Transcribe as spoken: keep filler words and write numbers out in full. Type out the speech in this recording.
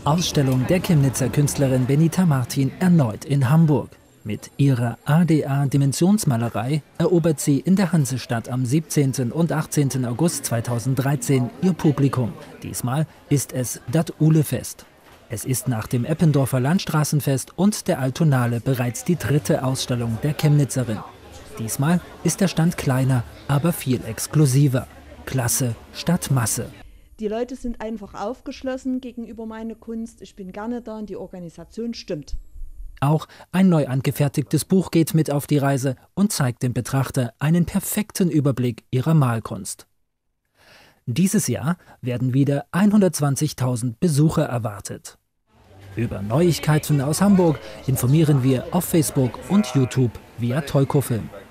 Ausstellung der Chemnitzer Künstlerin Benita Martin erneut in Hamburg. Mit ihrer A D A-Dimensionsmalerei erobert sie in der Hansestadt am siebzehnten und achtzehnten August zweitausenddreizehn ihr Publikum. Diesmal ist es das Uhlefest. Es ist nach dem Eppendorfer Landstraßenfest und der Altonale bereits die dritte Ausstellung der Chemnitzerin. Diesmal ist der Stand kleiner, aber viel exklusiver. Klasse statt Masse. Die Leute sind einfach aufgeschlossen gegenüber meiner Kunst. Ich bin gerne da und die Organisation stimmt. Auch ein neu angefertigtes Buch geht mit auf die Reise und zeigt dem Betrachter einen perfekten Überblick ihrer Malkunst. Dieses Jahr werden wieder hundertzwanzigtausend Besucher erwartet. Über Neuigkeiten aus Hamburg informieren wir auf Facebook und YouTube via Tolko Film.